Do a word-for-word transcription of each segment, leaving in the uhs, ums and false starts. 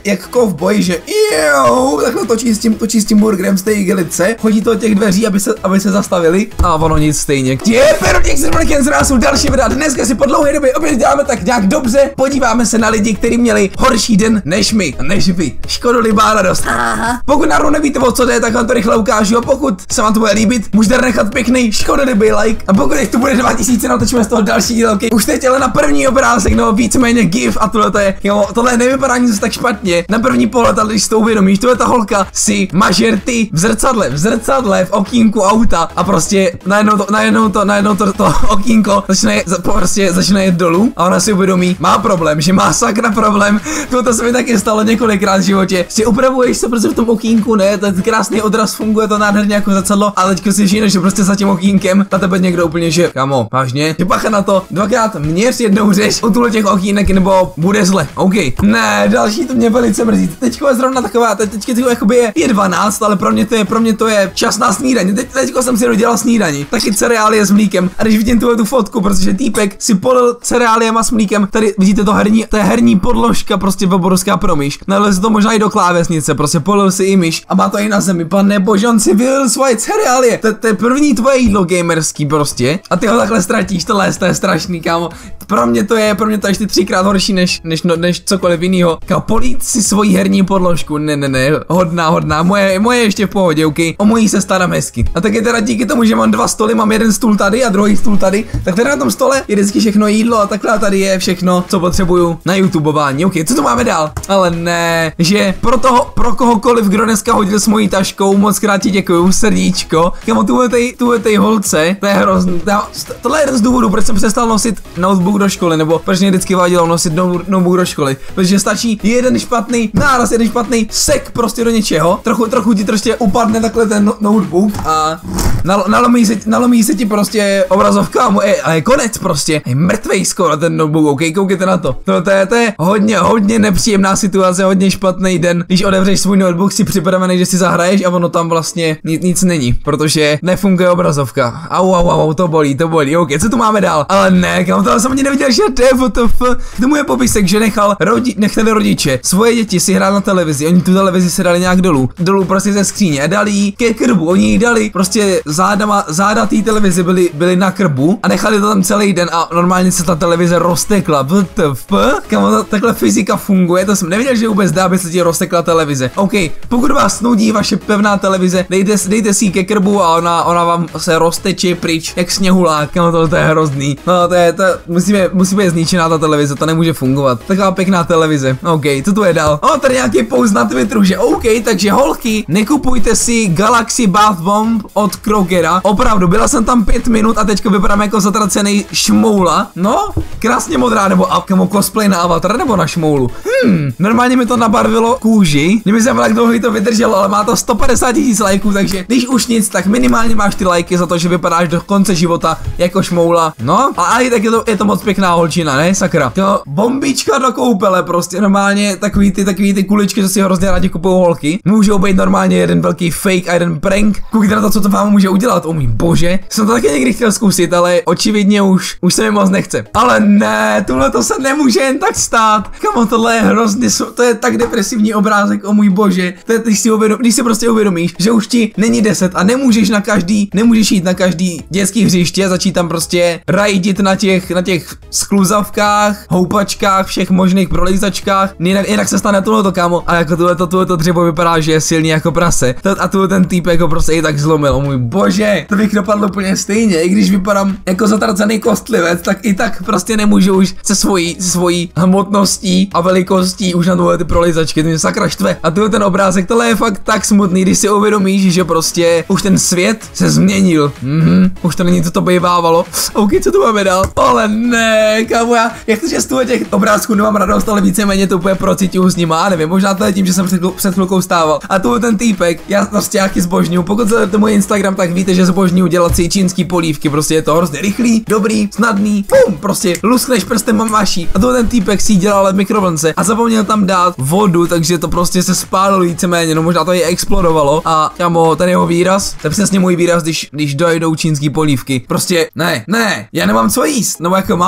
jak kovboj, že jo, takhle točí s tím, točí s tím burgerem z té igelice, chodí to od těch dveří, aby se, aby se zastavili a ono nic stejně. Je, Perodík z Rmlken další videa, dneska si po dlouhé době opět děláme tak nějak dobře, podíváme se na lidi, kteří měli horší den než my, než vy. Škodolibá radost. Pokud náhodou nevíte, o co jde, tak vám to rychle ukážu a pokud se vám to bude líbit, můžete nechat pěkný škodolibý like a pokud to bude dva tisíce, natočíme z toho další díl, okay? Už teď ale na první obrázek, no víceméně gif a tohle to je, jo, tohle nevypadá nic tak špatně. Na první pohled, ale když to uvědomíš, tohle ta holka si maže rty v zrcadle, v zrcadle, v okýnku auta a prostě najednou to, najednou to, najednou to, to okýnko začne, prostě začne jet dolů a ona si uvědomí, má problém, že má sakra problém. Tohle se mi taky stalo několikrát v životě. Si upravuješ se prostě v tom okýnku, ne, ten krásný odraz, funguje to nádherně jako zrcadlo, ale teďko si žiješ, že prostě za tím okýnkem na tebe někdo úplně, že kamo, vážně, že bacha na to, dvakrát měř, jednou řeš u tuhle těch okýnek, nebo bude zle. OK. Ne, další to mě velice mrzí. Teďko je zrovna taková, teď, teďka to jakoby je, je dvanáct, ale pro mě to je, pro mě to je čas na snídaní. Teď, teďko jsem si dodělal snídaní. Taky cereálie s mlíkem. A když vidím tuhle tu fotku, protože týpek si polil cereáliema s mlíkem, tady vidíte to herní, to je herní podložka, prostě obrovská promíš. Nalil se to možná i do klávesnice, prostě polil si i myš a má to i na zemi. Pane bože, on si vylil svoje cereálie. To, to je první tvoje jídlo gamerský prostě. A ty ho takhle ztratíš, tohle to je strašný, kámo. Pro mě to je, pro mě to je ještě třikrát horší než, než, no, než cokoliv jiného. Kámo, polít si svoji herní podložku, ne, ne, ne, hodná, hodná, moje, moje ještě v pohodě, ok, o mojí se starám hezky. A taky teda díky tomu, že mám dva stoly, mám jeden stůl tady a druhý stůl tady, tak tady na tom stole je vždycky všechno jídlo a takhle tady je všechno, co potřebuju na YouTubeování, ok, co tu máme dál? Ale ne, že pro toho, pro kohokoliv, kdo dneska hodil s mojí taškou, moc krát ti děkuju, srdíčko. Kámo, tuhle tej holce, to je hrozný, tohle je jeden z důvodů, proč jsem přestal nosit notebook do školy, nebo proč mě vždycky vadilo nosit notebook do školy, protože stačí jeden špatný náraz, jeden špatný sek prostě do něčeho, trochu, trochu ti prostě upadne takhle ten no notebook a nal nalomí, se, nalomí se ti prostě obrazovka a je, a je konec prostě, je mrtvej skoro ten notebook, ok, koukejte na to. To, to, je, to je hodně, hodně nepříjemná situace, hodně špatný den, když otevřeš svůj notebook, si připravený, že si zahraješ a ono tam vlastně nic, nic není, protože nefunguje obrazovka. Au, au, au, to bolí, to bolí, ok, co tu máme dál? Ale ne, kam to jsem ani neviděl, že to je W T F. K tomu je popisek, že nechal rodi nechali rodiče svoje děti si hrát na televizi, oni tu televizi se dali nějak dolů, dolů prostě ze skříně a dali jí ke krbu, oni jí dali prostě zádama, záda té televizi byly, byly na krbu a nechali to tam celý den a normálně se ta televize roztekla, W T F, kam takhle fyzika funguje, to jsem nevěděl, že vůbec dá, aby se ti roztekla televize. OK, pokud vás nudí vaše pevná televize, dejte, dejte si ji ke krbu a ona, ona vám se rozteče pryč, jak sněhulák, kam to, to je hrozný. No to je, to musíme, musíme je zničená ta televize, to nemůže fungovat. Taková pěkná televize. OK, co tu je dál? O, tady nějaký post na Twitteru, že OK, takže holky, nekupujte si Galaxy Bath Bomb od Krogera. Opravdu, byla jsem tam pět minut a teďko vypadám jako zatracený šmoula. No, krásně modrá, nebo kamo cosplay na Avatar, nebo na šmoulu. Hmm, normálně mi to nabarvilo kůži. Kdyby jsem tak dlouho to vydrželo, ale má to sto padesát tisíc lajků, takže když už nic, tak minimálně máš ty lajky za to, že vypadáš do konce života jako šmoula. No, a i tak je to, je to moc pěkná holčina, ne, sakra. To bombička do koupele, prostě normálně takový ty, takový ty kuličky, co si hrozně rádi kupují holky. Můžou být normálně jeden velký fake a jeden prank. Koukejte na to, co to vám může udělat, o můj bože. Jsem to taky někdy chtěl zkusit, ale očividně už, už se mi moc nechce. Ale ne, tohle to se nemůže jen tak stát. Kamo, tohle je hrozně, to je tak depresivní obrázek, o můj bože. To je, když si, uvědom, když si prostě uvědomíš, že už ti není deset a nemůžeš na každý, nemůžeš jít na každý dětský hřiště a začít tam prostě rajdit na těch, na těch skluzavkách, houpačkách, všech možných prolejzačkách. Jinak, jinak se stane tohleto, kámo. A jako tohleto, tohleto dřevo vypadá, že je silný jako prase. A tu ten týpek ho prostě i tak zlomil, o můj bože. To bych dopadlo úplně stejně, i když vypadám jako zatracený kostlivec, tak i tak prostě nemůžu už se svojí, se svojí hmotností a velikostí už na tohle ty prolejzačky, to mě sakra štve. A tu ten obrázek, tohle je fakt tak smutný, když si uvědomíš, že prostě už ten svět se změnil. Mhm, už to není to, to bývávalo. OK, co tu máme dál? Ale ne, kámo, já, jak to, že z těch obrázků nemám radost, ale víceméně to úplně procituju s nima, nevím, možná to je tím, že jsem před, před chvilkou stával. A tu ten týpek, já prostě nějaký zbožňuju, pokud sledujete můj Instagram, tak víte, že zbožňuju dělat si čínský polívky, prostě je to hrozně rychlý, dobrý, snadný, pum, prostě luskneš prstem a maší. A tu ten týpek si dělal v mikrovlnce a zapomněl tam dát vodu, takže to prostě se spálilo víceméně, no možná to i explodovalo. A kámo, ten jeho výraz, to je přesně můj výraz, když, když dojdou čínský polívky. Prostě ne, ne, já nemám co jíst, nebo jako mám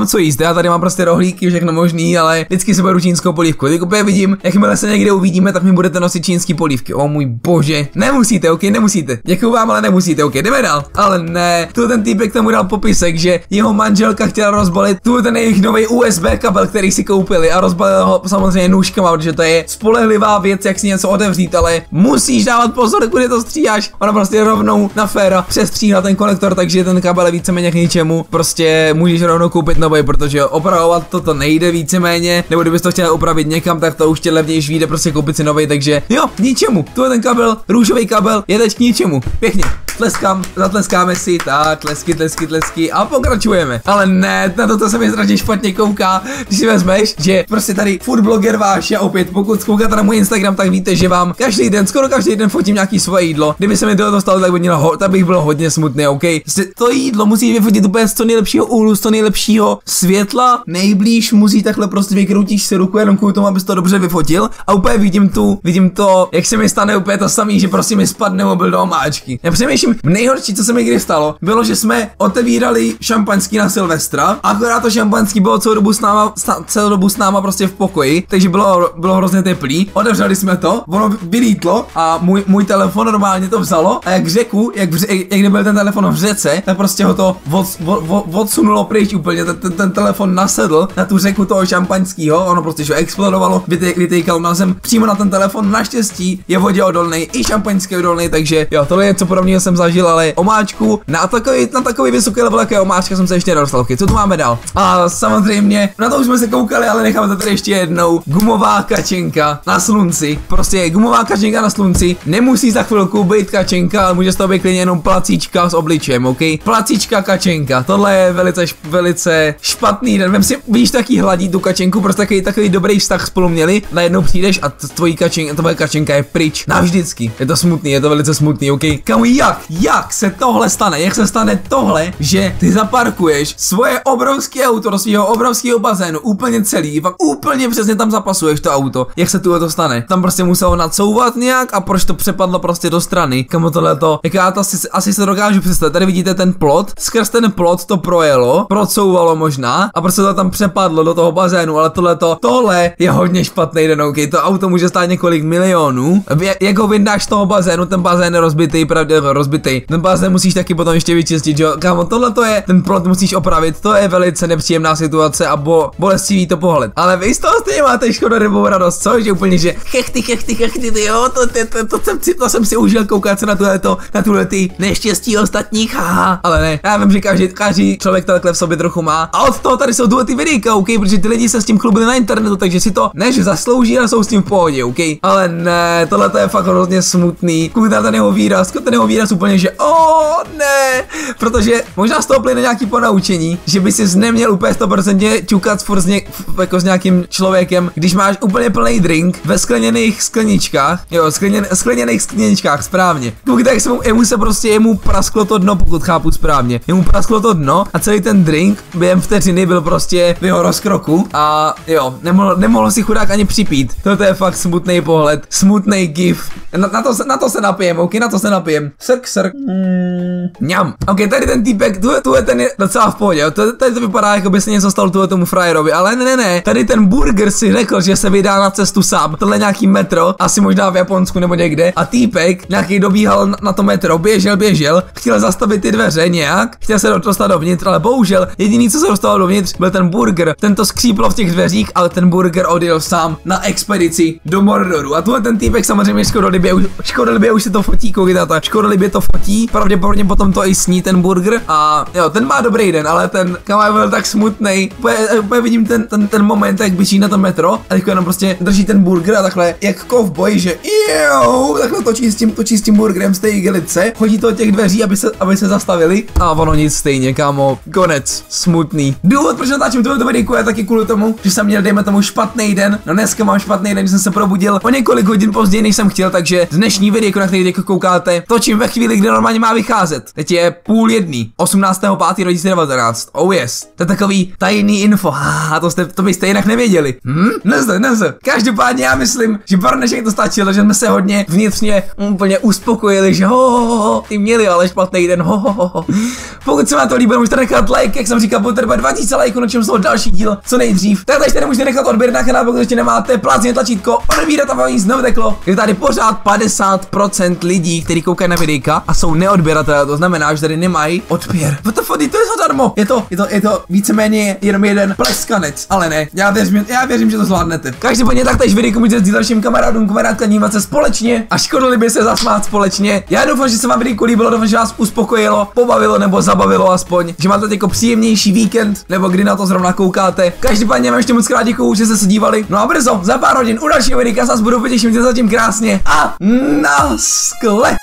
nemám co jíst, já tady mám prostě rohlíky, všechno možný, ale vždycky si beru čínskou polívku. Teď úplně vidím, jakmile se někde uvidíme, tak mi budete nosit čínský polívky. O můj bože, nemusíte, ok, nemusíte. Děkuju vám, ale nemusíte, ok, jdeme dál. Ale ne, tu ten týpek tomu dal popisek, že jeho manželka chtěla rozbalit tu ten jejich nový U S B kabel, který si koupili, a rozbalil ho samozřejmě nůžkama, protože to je spolehlivá věc, jak si něco otevřít, ale musíš dávat pozor, kudy to stříháš. Ona prostě rovnou na féra přestříhla ten konektor, takže ten kabel je víceméně k ničemu. Prostě můžeš rovnou koupit nový, protože opravovat toto nejde víceméně, nebo kdybys to chtěl opravit někam, tak to už tě levnější vyjde prostě koupit si nový, takže jo, k ničemu. Tu je ten kabel, růžový kabel, je teď k ničemu. Pěkně. Tleskám, zatleskáme si, tak, tlesky, tlesky, tlesky a pokračujeme. Ale ne, na to se mi strašně špatně kouká, když si vezmeš, že prostě tady food bloger váš, já opět, pokud koukáte na můj Instagram, tak víte, že vám každý den, skoro každý den fotím nějaký svoje jídlo. Kdyby se mi to dostalo, tak, by mělo, tak bych byl hodně smutný, ok? To jídlo musíš vyfotit úplně z toho nejlepšího úhlu, z toho nejlepšího světla, nejblíž musí takhle prostě vykroutíš si ruku jenom kvůli tomu, abys to dobře vyfotil, a úplně vidím tu, vidím to, jak se mi stane úplně to samý, že prostě mi spadne mobil do omáčky. Já přemýšlím, nejhorší, co se mi kdy stalo, bylo, že jsme otevírali šampaňský na Silvestra, akorát to šampaňský bylo celou dobu s náma, celou dobu s náma prostě v pokoji, takže bylo, bylo hrozně teplý. Otevřeli jsme to, ono vylítlo a můj, můj telefon normálně to vzalo, a jak řeku, jak, vře, jak nebyl ten telefon v řece, tak prostě ho to od, od, od, odsunulo pryč úplně, ten, ten, ten telefon nasedl na tu řeku toho šampaňského, ono prostě že explodovalo, vytejkalo na zem přímo na ten telefon. Naštěstí je vodě odolný i šampaňský odolný, takže jo, tohle je něco podobného jsem zažil, ale omáčku na takový, na takový vysoký level, jaké omáčka jsem se ještě nedostal. Co tu máme dál? A samozřejmě, na to už jsme se koukali, ale necháme to tady ještě jednou. Gumová kačenka na slunci. Prostě gumová kačenka na slunci. Nemusí za chvilku být kačenka, ale může z toho být klidně jenom placíčka s obličejem, ok? Placíčka kačenka. Tohle je velice, velice špatný den. Vem si, víš, taky hladí tu kačenku, prostě takový, takový dobrý vztah spolu měli. Najednou přijdeš a tvojí kačenka, tvoje kačenka je pryč. Navždycky. Je to smutný, je to velice smutný, ok? Kamu, jak? Jak se tohle stane? Jak se stane tohle, že ty zaparkuješ svoje obrovské auto do svého obrovského bazénu, úplně celý, pak úplně přesně tam zapasuješ to auto. Jak se tu to stane? Tam prostě muselo nacouvat nějak, a proč to přepadlo prostě do strany? Kamu tohleto? Jak já to asi, asi se dokážu představit. Tady vidíte ten plot, skrz ten plot to projelo, procouvalo možná a prostě to tam přepadlo do toho bazénu, ale tohleto, tohle je hodně špatný den, ok? To auto může stát několik milionů. Jak ho vyndáš z toho bazénu, ten bazén je rozbitý, pravdě rozbitý. Ten bazén musíš taky potom ještě vyčistit, jo? Kámo, tohle to je, ten plot musíš opravit, to je velice nepříjemná situace a bo, bolestivý to pohled. Ale vy z toho stejně máte škodorybou radost, co? Že úplně, že chechty, chechty, chechty, ty jo, to, to, to, to, jsem si, to jsem si užil koukat se na tuhleto, na tuhle ty neštěstí ostatních, haha. Ale ne, já vím, že každý, každý člověk to takhle v sobě trochu má. A od toho tady jsou tuhle ty videjka, ok? Protože ty lidi se s tím chlubili na internetu, takže si to než zaslouží, ale jsou s tím v pohodě, ok? Ale ne, tohle to je fakt hrozně smutný. Koukejte ten jeho výraz, ten jeho výraz úplně, že o ne, protože možná z toho plyne nějaký ponaučení, že by si neměl úplně sto procent ťukat furt s, něk, jako s nějakým člověkem, když máš úplně plný drink ve skleněných skleničkách, jo, skleněn, skleněných skleničkách, správně. Koukejte, jak se mu, jemu se prostě, jemu prasklo to dno, pokud chápu správně. Jemu prasklo to dno a celý ten drink během vteřiny byl prostě v jeho rozkroku a jo, nemohl, nemohl si chudák ani připít. Toto je fakt smutný pohled, smutný gif. Na, na, to, na to se napijem, ok, na to se napijem. Srk, srk. Mm. Mňam. Ok, tady ten týpek, tu, tu je ten je docela v pohodě, to, tady to vypadá, jako by se něco stalo tu tomu frajerovi, ale ne, ne, ne, tady ten burger si řekl, že se vydá na cestu sám, tohle nějaký metro, asi možná v Japonsku nebo někde, a týpek nějaký dobíhal na, na to metro, běžel, běžel, chtěl zastavit ty dveře nějak, chtěl se dostat dovnitř, ale bohužel jediný, co se dostalo dovnitř, byl ten burger, ten to skříplo v těch dveřích, ale ten burger odjel sám na expedici do Mordoru. A tuhle ten týpek samozřejmě škodolibě už, škodolibě už se to fotí, koukejte, tak škodolibě to fotí, pravděpodobně potom to i sní ten burger a jo, ten má dobrý den, ale ten kamarad byl tak smutnej. Úplně vidím ten, ten, ten moment, jak běží na to metro a teď jenom prostě drží ten burger a takhle jak kovboj, že jo, takhle točí s tím, točí s tím burgerem z té igelice, chodí to od těch dveří, aby se, aby se zastavili a ono nic stejně, kámo, konec, smutný. Důvod, proč natáčím tohle videjku, je taky kvůli tomu, že jsem měl, dejme tomu, špatný den. No dneska mám špatný den, že jsem se probudil o několik hodin později, než jsem chtěl, takže dnešní videjko, na který jako koukáte, točím ve chvíli, kdy normálně má vycházet. Teď je půl jedný, osmnáctého pátého dva tisíce devatenáct. Oh yes. To je takový tajný info. Ah, to, jste, to byste jinak nevěděli. Hm? Nezde, nezde. Každopádně já myslím, že pro dnešek to stačilo, že jsme se hodně vnitřně úplně uspokojili, že ho, ho, ho, ho ty měli ale špatný den, ho, ho, ho. Pokud se vám to líbilo, můžete nechat like, jak jsem říkal, potřeba dva tisíce lajků, na čem jsou další díl, co nejdřív. Tak tady můžete nechat odběr na kanál, pokud ještě nemáte, plácně tlačítko, odebírat a vám nic nevyteklo. Je tady pořád padesát procent lidí, kteří koukají na videjka a jsou neodběratelé, to znamená, že tady nemají odběr. What the fuck, to je zadarmo. Je to, je to, je to víceméně jenom jeden pleskanec, ale ne. Já věřím, já věřím, že to zvládnete. Každopádně taktéž videjko můžete sdílet dalším kamarádům, kamarádka, dívat se společně a škodili by se zasmát společně. Já doufám, že se vám videjko líbilo, doufám, že vás uspokojilo, pobavilo nebo zabavilo aspoň, že máte jako příjemnější víkend, nebo kdy na to zrovna koukáte. Každopádně vám ještě moc krát děkuju, že jste se dívali. No a brzo, za pár hodin u dalšího videjka se budu potěším, že zatím krásně a naskle.